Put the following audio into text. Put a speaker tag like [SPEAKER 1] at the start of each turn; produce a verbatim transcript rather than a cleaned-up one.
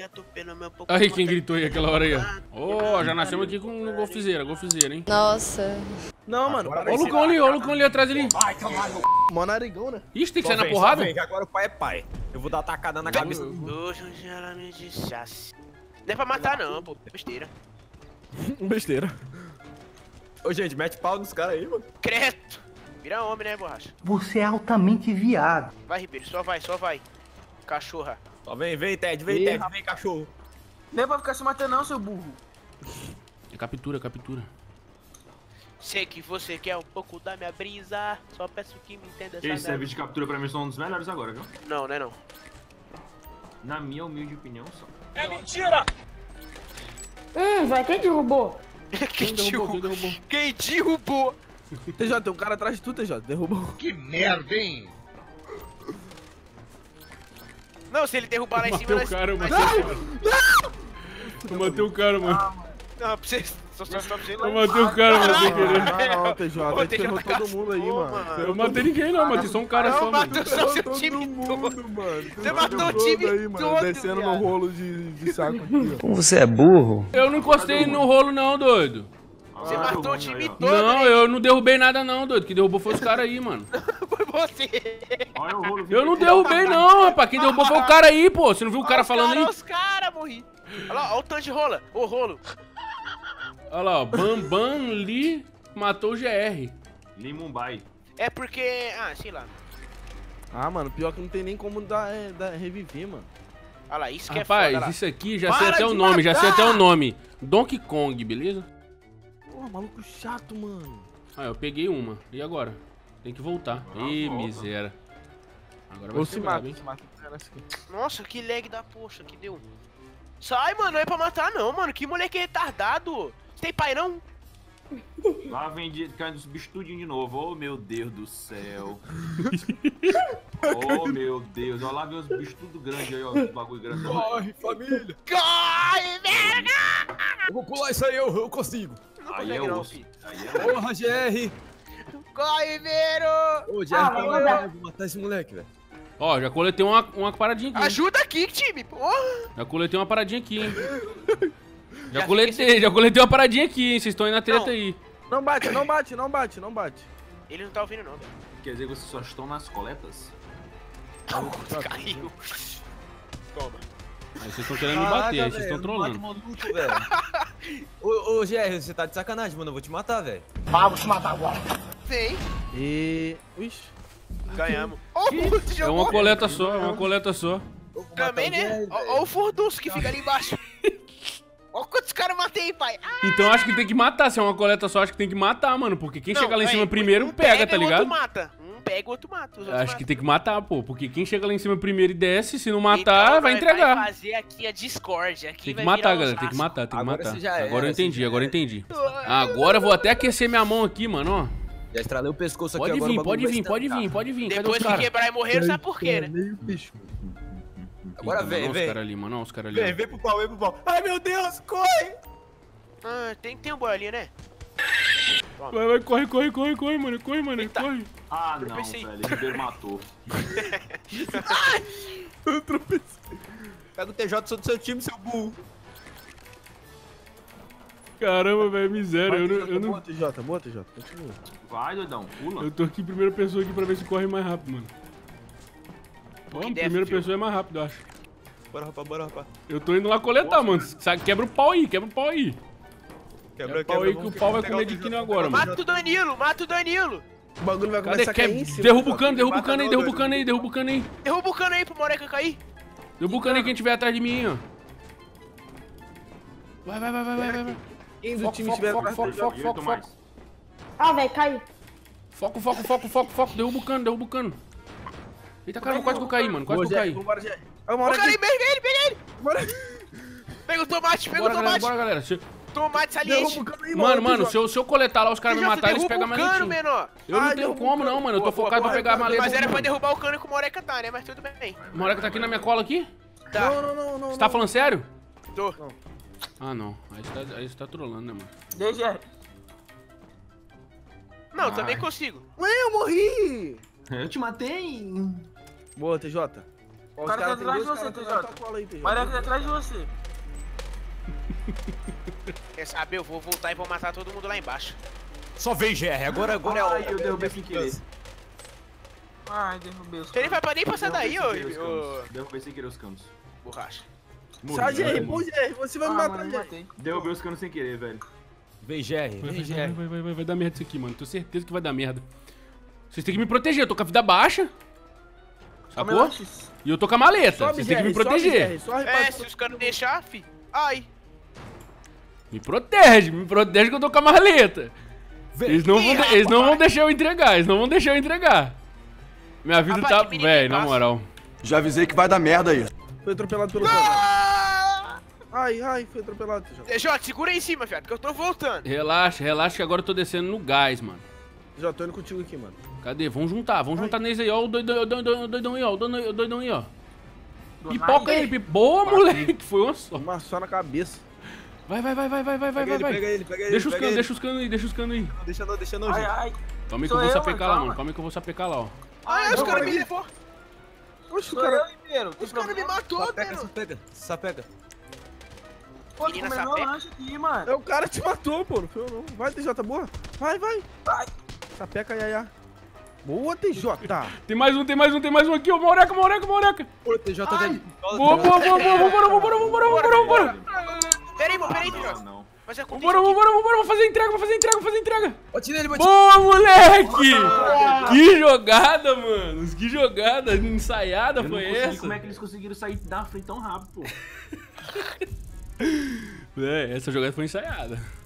[SPEAKER 1] Aí quem gritou aí aquela hora aí, ó. Ô, já nascemos aqui com golfizeira, golfizeira, hein?
[SPEAKER 2] Nossa.
[SPEAKER 3] Não, mano.
[SPEAKER 1] Ó o Lucão ali, ó o Lucão ali atrás ali.
[SPEAKER 3] Mó narigão, né?
[SPEAKER 1] Ixi, tem que
[SPEAKER 4] Só
[SPEAKER 1] sair na
[SPEAKER 4] vem, só
[SPEAKER 1] porrada?
[SPEAKER 4] vem, que agora o pai é pai. Eu vou dar uma tacada na cabeça.
[SPEAKER 5] Hoje ela me disse. Não é pra matar não, pô. É besteira.
[SPEAKER 4] Besteira. Ô, gente, mete pau nos caras aí, mano.
[SPEAKER 5] Creto. Vira homem, né, borracha?
[SPEAKER 6] Você é altamente viado.
[SPEAKER 5] Vai, Ribeiro. Só vai, só vai. Cachorra.
[SPEAKER 4] Só vem, vem, Ted. Vem,
[SPEAKER 3] Ih,
[SPEAKER 4] Ted.
[SPEAKER 3] rapaz.
[SPEAKER 4] Vem, cachorro.
[SPEAKER 3] Nem é pra ficar se matando não, seu burro.
[SPEAKER 1] É captura, captura.
[SPEAKER 5] Sei que você quer um pouco da minha brisa. Só peço que me entenda essa
[SPEAKER 7] Esse
[SPEAKER 5] merda.
[SPEAKER 7] serviço de captura pra mim são um dos melhores agora, viu?
[SPEAKER 5] Não, não é não.
[SPEAKER 7] Na minha humilde opinião, só.
[SPEAKER 5] É mentira!
[SPEAKER 2] Hum, vai, quem derrubou?
[SPEAKER 5] Quem
[SPEAKER 1] derrubou? Quem
[SPEAKER 5] derrubou?
[SPEAKER 1] derrubou?
[SPEAKER 5] Quem derrubou?
[SPEAKER 3] T J, tem um cara atrás de tu, T J. Derrubou.
[SPEAKER 6] Que merda, hein?
[SPEAKER 5] Não, se ele derrubar lá em cima...
[SPEAKER 1] Matei
[SPEAKER 5] nós-
[SPEAKER 1] o cara, eu
[SPEAKER 5] nós-
[SPEAKER 1] matei o cara. Eu matei o cara, mano.
[SPEAKER 5] Não, pra vocês... Só só só pra vocês...
[SPEAKER 1] Eu matei o cara, mano, sem querer.
[SPEAKER 3] Não, não, T J.
[SPEAKER 5] Ô,
[SPEAKER 3] Ele
[SPEAKER 5] T J
[SPEAKER 3] ferrou todo mundo aí,
[SPEAKER 5] cagou,
[SPEAKER 3] mano.
[SPEAKER 1] Eu matei ninguém não, matei só um cara
[SPEAKER 5] Não,
[SPEAKER 1] só, mano.
[SPEAKER 5] matou só seu
[SPEAKER 3] Todo
[SPEAKER 5] time todo.
[SPEAKER 3] mundo, mano.
[SPEAKER 5] Você matou o time
[SPEAKER 3] aí, mano.
[SPEAKER 5] todo,
[SPEAKER 3] Descendo
[SPEAKER 5] viado.
[SPEAKER 3] no rolo de, de saco aqui, ó.
[SPEAKER 6] Como você é burro.
[SPEAKER 1] Eu não encostei no rolo não, doido.
[SPEAKER 5] Você
[SPEAKER 7] Ah,
[SPEAKER 5] matou
[SPEAKER 7] deu
[SPEAKER 5] o
[SPEAKER 7] ruim
[SPEAKER 5] time
[SPEAKER 7] aí, ó.
[SPEAKER 5] todo,
[SPEAKER 1] Não,
[SPEAKER 5] né?
[SPEAKER 1] eu não derrubei nada não, doido. Quem derrubou foi os caras aí, mano.
[SPEAKER 5] Foi você.
[SPEAKER 7] Olha o rolo.
[SPEAKER 1] Eu não derrubei não, rapaz. Quem derrubou foi o cara aí, pô. Você não viu o cara
[SPEAKER 5] Olha os
[SPEAKER 1] falando
[SPEAKER 5] cara,
[SPEAKER 1] aí?
[SPEAKER 5] Olha os caras, morri. Olha lá, olha o tanto de rola. Ô, rolo.
[SPEAKER 1] Olha lá, ó. Bambam Lee matou o G R.
[SPEAKER 7] Lee Mumbai.
[SPEAKER 5] É porque... Ah, sei lá.
[SPEAKER 3] Ah, mano, pior que não tem nem como dar, é, dar reviver, mano.
[SPEAKER 5] Olha lá, isso que é
[SPEAKER 1] Rapaz,
[SPEAKER 5] foda. Olha
[SPEAKER 1] isso aqui já sei
[SPEAKER 3] Para
[SPEAKER 1] até o
[SPEAKER 3] de
[SPEAKER 1] nome, já sei
[SPEAKER 3] matar!
[SPEAKER 1] até o nome. Donkey Kong, beleza?
[SPEAKER 3] Pô, maluco chato, mano.
[SPEAKER 1] Ah, eu peguei uma. E agora? Tem que voltar.
[SPEAKER 7] Ah,
[SPEAKER 1] Ih,
[SPEAKER 7] volta.
[SPEAKER 1] miséria. Agora vai
[SPEAKER 3] Ou
[SPEAKER 1] ser
[SPEAKER 3] se
[SPEAKER 1] brabo,
[SPEAKER 3] mata,
[SPEAKER 1] hein?
[SPEAKER 3] se mata. Nessa aqui.
[SPEAKER 5] lá. Nossa, que lag da poxa que deu. Sai, mano, não é pra matar não, mano. Que moleque retardado. Você tem pai não?
[SPEAKER 7] Lá vem de, caindo os bichos tudinho de novo. Oh, meu Deus do céu. Oh, meu Deus. Olha lá vem os bichos tudo grande aí, ó. Os bagulho grande.
[SPEAKER 4] Corre, família.
[SPEAKER 5] Corre, merda!
[SPEAKER 4] Eu vou pular isso aí, eu, eu consigo.
[SPEAKER 5] Não
[SPEAKER 7] Aí é
[SPEAKER 5] consegue não,
[SPEAKER 7] osso.
[SPEAKER 5] filho.
[SPEAKER 7] Aí é osso.
[SPEAKER 4] Porra, G R.
[SPEAKER 5] Corre, Vero!
[SPEAKER 4] Ô, G R, tá lá, vou matar esse moleque, velho.
[SPEAKER 1] Ó, já coletei uma, uma paradinha aqui.
[SPEAKER 5] Ajuda aqui, time, porra!
[SPEAKER 1] Já coletei uma paradinha aqui, hein? Já,
[SPEAKER 5] Já
[SPEAKER 1] coletei, já coletei uma paradinha aqui, hein? Vocês estão aí na treta
[SPEAKER 5] Não.
[SPEAKER 1] aí.
[SPEAKER 3] Não bate, não bate, não bate, não bate.
[SPEAKER 5] Ele não tá ouvindo não, velho.
[SPEAKER 7] Quer dizer, vocês só estão nas coletas?
[SPEAKER 5] Caiu. Toma.
[SPEAKER 1] Aí vocês estão querendo me bater, aí vocês estão trolando.
[SPEAKER 4] Ô, ô, G R, você tá de sacanagem, mano. Eu vou te matar, velho.
[SPEAKER 5] Vem.
[SPEAKER 3] E... Ixi.
[SPEAKER 5] Ganhamos. Ó, o Furduço
[SPEAKER 1] É
[SPEAKER 5] jogou.
[SPEAKER 1] uma coleta só, é uma coleta só.
[SPEAKER 5] Também, né? Ó, ó o Furduço que fica ali embaixo. Ó quantos caras eu matei, pai. Ah,
[SPEAKER 1] Então acho que tem que matar, se é uma coleta só, acho que tem que matar, mano. Porque quem
[SPEAKER 5] não,
[SPEAKER 1] chega lá em
[SPEAKER 5] aí,
[SPEAKER 1] cima primeiro
[SPEAKER 5] um
[SPEAKER 1] pega, tá
[SPEAKER 5] e o
[SPEAKER 1] ligado?
[SPEAKER 5] outro mata. Um pega, o outro mata. Os outros
[SPEAKER 1] Acho que
[SPEAKER 5] matam.
[SPEAKER 1] tem que matar, pô. Porque quem chega lá em cima primeiro e desce, se não matar,
[SPEAKER 5] Então,
[SPEAKER 1] vai
[SPEAKER 5] nós
[SPEAKER 1] entregar.
[SPEAKER 5] Vai fazer aqui a Discord. Aqui
[SPEAKER 1] Tem que
[SPEAKER 5] vai
[SPEAKER 1] matar,
[SPEAKER 5] virar um
[SPEAKER 1] galera. Tem que
[SPEAKER 5] Osasco.
[SPEAKER 1] matar, tem que
[SPEAKER 4] Agora
[SPEAKER 1] matar.
[SPEAKER 4] você já era,
[SPEAKER 1] Agora eu
[SPEAKER 4] você
[SPEAKER 1] entendi,
[SPEAKER 4] já
[SPEAKER 1] agora eu
[SPEAKER 4] era.
[SPEAKER 1] entendi. Agora eu vou até aquecer minha mão aqui, mano, ó.
[SPEAKER 4] Já estralei o pescoço aqui
[SPEAKER 1] Pode
[SPEAKER 4] agora.
[SPEAKER 1] vir,
[SPEAKER 4] o
[SPEAKER 1] pode
[SPEAKER 4] bagulho
[SPEAKER 1] vir,
[SPEAKER 4] vai
[SPEAKER 1] pode
[SPEAKER 4] estancar.
[SPEAKER 1] vir, pode vir. Cadê
[SPEAKER 5] Depois
[SPEAKER 1] os
[SPEAKER 5] que
[SPEAKER 1] caras?
[SPEAKER 5] quebrar e morrer, sabe por quê, né?
[SPEAKER 3] Meio bicho.
[SPEAKER 4] Agora
[SPEAKER 1] Ih,
[SPEAKER 4] vem,
[SPEAKER 1] mano, Os
[SPEAKER 4] vem.
[SPEAKER 1] caras ali, mano, ó, os caras ali.
[SPEAKER 4] Vem,
[SPEAKER 1] ó.
[SPEAKER 4] vem pro pau, vem pro pau. Ai, meu Deus, corre!
[SPEAKER 5] Ah, tem, tem um boi ali, né?
[SPEAKER 1] Vai, vai, corre, corre, corre, corre, mano, corre, mano, corre.
[SPEAKER 7] Ah, não,
[SPEAKER 5] Tropecei.
[SPEAKER 7] velho. O Ribeiro matou.
[SPEAKER 3] Eu tropecei.
[SPEAKER 4] Pega o T J, sou do seu time, seu burro.
[SPEAKER 1] Caramba, velho, miséria. Eu não, eu
[SPEAKER 3] Boa,
[SPEAKER 1] não...
[SPEAKER 3] T J, boa, T J. Continua.
[SPEAKER 7] Vai, doidão. Pula.
[SPEAKER 1] Eu tô aqui em primeira pessoa aqui pra ver se corre mais rápido, mano. Ó,
[SPEAKER 5] que
[SPEAKER 1] em
[SPEAKER 5] deve,
[SPEAKER 1] primeira
[SPEAKER 5] filho.
[SPEAKER 1] pessoa é mais rápido, eu acho.
[SPEAKER 4] Bora, rapaz, bora, rapaz.
[SPEAKER 1] Eu tô indo lá coletar, mano. Sabe, quebra o pau aí, quebra o pau aí.
[SPEAKER 4] Quebra,
[SPEAKER 1] É pau aí que o pau vai comer de quina agora, mano.
[SPEAKER 5] Mata o Danilo, mata o Danilo.
[SPEAKER 3] O bagulho vai
[SPEAKER 1] Cadê?
[SPEAKER 3] começar a
[SPEAKER 1] Quer...
[SPEAKER 3] cair em cima.
[SPEAKER 1] Derruba o cano, derruba o
[SPEAKER 3] Mata
[SPEAKER 1] cano aí,
[SPEAKER 3] não,
[SPEAKER 1] derruba o
[SPEAKER 3] doido.
[SPEAKER 1] cano aí, derruba o cano aí.
[SPEAKER 5] Derruba o cano aí pro Moreca cair.
[SPEAKER 1] Derruba o cano aí quem tiver atrás de mim, ó. Vai, vai, vai, vai, vai, vai, vai.
[SPEAKER 3] Quem do
[SPEAKER 1] Foco,
[SPEAKER 3] time
[SPEAKER 1] foco,
[SPEAKER 3] estiver
[SPEAKER 1] foco,
[SPEAKER 3] atrás
[SPEAKER 1] foco,
[SPEAKER 3] dele,
[SPEAKER 1] foco,
[SPEAKER 7] Direito
[SPEAKER 1] foco,
[SPEAKER 7] mais.
[SPEAKER 1] foco.
[SPEAKER 2] Ah, velho, caiu.
[SPEAKER 1] Foco, foco, foco, foco, foco. Derruba o cano, derruba o cano. Eita, caramba, quase que eu caí, mano. Quase
[SPEAKER 3] Ô,
[SPEAKER 1] que eu
[SPEAKER 3] Jé,
[SPEAKER 1] caí.
[SPEAKER 3] vambora, Jé. Ó, uma
[SPEAKER 5] Ô,
[SPEAKER 3] hora
[SPEAKER 5] cara,
[SPEAKER 3] aqui.
[SPEAKER 5] pega ele, pega ele.
[SPEAKER 3] Bora.
[SPEAKER 5] Pega o tomate, pega
[SPEAKER 1] Bora,
[SPEAKER 5] o
[SPEAKER 1] galera,
[SPEAKER 5] tomate.
[SPEAKER 1] bora, galera. Se-
[SPEAKER 5] Tomate
[SPEAKER 3] Derruba
[SPEAKER 5] saliente.
[SPEAKER 3] o cano aí,
[SPEAKER 1] Mano, mano,
[SPEAKER 3] T J.
[SPEAKER 1] se eu, se eu coletar lá, os caras me
[SPEAKER 5] Já
[SPEAKER 1] matarem, eles
[SPEAKER 5] derruba
[SPEAKER 1] pegam
[SPEAKER 5] o
[SPEAKER 1] mais
[SPEAKER 5] cano,
[SPEAKER 1] lentinho.
[SPEAKER 5] menor.
[SPEAKER 1] Eu não
[SPEAKER 3] Ai,
[SPEAKER 1] tenho
[SPEAKER 3] derruba o
[SPEAKER 1] como não,
[SPEAKER 3] cano.
[SPEAKER 1] mano. Eu tô
[SPEAKER 5] Boa, boa,
[SPEAKER 1] focado pra
[SPEAKER 5] boa.
[SPEAKER 1] pegar a maleta.
[SPEAKER 5] Mas era pra
[SPEAKER 1] mano.
[SPEAKER 5] derrubar o cano que o Moreca tá, né? Mas tudo bem.
[SPEAKER 1] O moleque tá aqui na minha cola aqui?
[SPEAKER 5] Tá.
[SPEAKER 3] Não, não, não, não.
[SPEAKER 1] Você tá falando sério?
[SPEAKER 5] Tô.
[SPEAKER 1] Ah, não. Aí você tá, aí você tá trolando, né, mano?
[SPEAKER 3] D G.
[SPEAKER 5] Não,
[SPEAKER 1] Ai.
[SPEAKER 5] também consigo.
[SPEAKER 3] Ué, eu morri.
[SPEAKER 7] Eu te matei.
[SPEAKER 3] Boa, T J. Ó,
[SPEAKER 8] O cara tá
[SPEAKER 3] caras têm
[SPEAKER 8] atrás de
[SPEAKER 3] dois
[SPEAKER 8] você,
[SPEAKER 3] caras
[SPEAKER 8] T
[SPEAKER 3] atrás da
[SPEAKER 8] J.
[SPEAKER 3] tua cola aí, T J.
[SPEAKER 8] Mareca tá atrás de você.
[SPEAKER 5] Quer saber? Eu vou voltar e vou matar todo mundo lá embaixo.
[SPEAKER 4] Só vem, G R. Agora, agora é
[SPEAKER 7] Ai,
[SPEAKER 4] o...
[SPEAKER 7] eu derrubei sem querer.
[SPEAKER 8] Ai, derrubei os
[SPEAKER 5] Você nem
[SPEAKER 8] caras.
[SPEAKER 5] vai nem passar daí, ô,
[SPEAKER 7] Derrubei sem querer os
[SPEAKER 5] ô,
[SPEAKER 7] canos. Derrubei sem querer os canos.
[SPEAKER 5] borracha.
[SPEAKER 3] Sai, G R, pô, G R, você vai
[SPEAKER 8] Ah,
[SPEAKER 3] me
[SPEAKER 8] mano,
[SPEAKER 3] matar,
[SPEAKER 8] eu
[SPEAKER 3] G R.
[SPEAKER 8] matei.
[SPEAKER 7] Derrubei os canos sem querer, velho.
[SPEAKER 4] Vem, G R.
[SPEAKER 1] Vai,
[SPEAKER 4] Vem, G
[SPEAKER 1] vai,
[SPEAKER 4] R.
[SPEAKER 1] vai, vai, vai, vai dar merda isso aqui, mano. Tenho certeza que vai dar merda. Vocês têm que me proteger, eu tô com a vida baixa. Sacou?
[SPEAKER 8] Camelanches.
[SPEAKER 1] E eu tô com a maleta.
[SPEAKER 3] Sobe,
[SPEAKER 1] Vocês
[SPEAKER 3] G
[SPEAKER 1] têm que
[SPEAKER 3] R,
[SPEAKER 1] me proteger.
[SPEAKER 3] sobe, G R, só
[SPEAKER 5] É,
[SPEAKER 3] repara-
[SPEAKER 5] se os caras deixar, fi. Ai.
[SPEAKER 1] Me protege, me protege que eu tô com a maleta. Eles não, vão, de- eles não vão deixar eu entregar, eles não vão deixar eu entregar. Minha vida
[SPEAKER 5] Rapaz,
[SPEAKER 1] tá...
[SPEAKER 5] que menino
[SPEAKER 1] Véi, na
[SPEAKER 5] fácil.
[SPEAKER 1] moral.
[SPEAKER 6] Já avisei que vai dar merda aí.
[SPEAKER 3] Foi atropelado pelo cara.
[SPEAKER 5] Ah!
[SPEAKER 3] Ai, ai, foi atropelado, T J.
[SPEAKER 5] T J, segura aí em cima, fiado, que eu tô voltando.
[SPEAKER 1] Relaxa, relaxa que agora eu tô descendo no gás, mano.
[SPEAKER 3] Já tô indo contigo aqui, mano.
[SPEAKER 1] Cadê? Vamos juntar, vamos juntar neles aí, ó. O doidão, o doidão, o doidão aí, ó. O doidão, o doidão aí, ó.
[SPEAKER 8] Donai.
[SPEAKER 1] Pipoca aí, pipoca. Boa, moleque. Foi uma só.
[SPEAKER 3] Uma só na cabeça.
[SPEAKER 1] Vai, vai, vai, vai, vai, vai, vai,
[SPEAKER 4] Pega ele,
[SPEAKER 1] vai.
[SPEAKER 4] pega ele, pega ele.
[SPEAKER 1] Deixa os
[SPEAKER 4] pega
[SPEAKER 1] canos,
[SPEAKER 4] ele.
[SPEAKER 1] deixa os canos aí, deixa os canos aí.
[SPEAKER 4] Deixa não, deixa não,
[SPEAKER 8] Ai,
[SPEAKER 4] gente.
[SPEAKER 8] ai.
[SPEAKER 1] Calma aí que
[SPEAKER 8] Sou
[SPEAKER 1] eu vou
[SPEAKER 8] eu,
[SPEAKER 1] sapecar
[SPEAKER 8] mano,
[SPEAKER 1] lá,
[SPEAKER 8] calma.
[SPEAKER 1] mano. Calma aí que eu vou sapecar lá, ó.
[SPEAKER 5] Ai,
[SPEAKER 8] Ai,
[SPEAKER 5] os
[SPEAKER 8] não,
[SPEAKER 5] caras me
[SPEAKER 8] vai.
[SPEAKER 5] levou.
[SPEAKER 3] Oxe, o
[SPEAKER 8] Sou
[SPEAKER 3] cara...
[SPEAKER 8] eu, Ribeiro. Tem
[SPEAKER 5] Os caras me
[SPEAKER 8] problema?
[SPEAKER 5] matou,
[SPEAKER 4] Sapeca,
[SPEAKER 5] mano.
[SPEAKER 4] sapeca, sapeca.
[SPEAKER 8] Pô, tô
[SPEAKER 5] Menina
[SPEAKER 8] comendo meu
[SPEAKER 5] sapeca.
[SPEAKER 8] lanche aqui, mano.
[SPEAKER 3] É o cara que te matou, pô. Não foi eu não. Vai, T J, boa. Vai, vai.
[SPEAKER 8] Vai.
[SPEAKER 3] Sapeca, Yaya. Boa, T J.
[SPEAKER 1] Tem mais um, tem mais um, tem mais um aqui, ó. Moreca, moreca, moreca.
[SPEAKER 4] Ô, T J tá dentro.
[SPEAKER 1] Boa, boa, boa, boa. Vambora, vambora, vambora, vambora, vambora.
[SPEAKER 5] Peraí, mano, peraí, T
[SPEAKER 7] Não,
[SPEAKER 5] J.
[SPEAKER 7] não.
[SPEAKER 5] Mas é
[SPEAKER 1] Vambora, vambora, vambora. Vou fazer entrega, vou fazer entrega, vou fazer entrega.
[SPEAKER 4] Bate nele, bate
[SPEAKER 1] Boa, moleque. Que jogada, mano. Que jogada ensaiada
[SPEAKER 7] Eu não
[SPEAKER 1] foi
[SPEAKER 7] consegui,
[SPEAKER 1] essa?
[SPEAKER 7] como é que eles conseguiram sair da frente tão rápido, pô?
[SPEAKER 1] É, essa jogada foi ensaiada.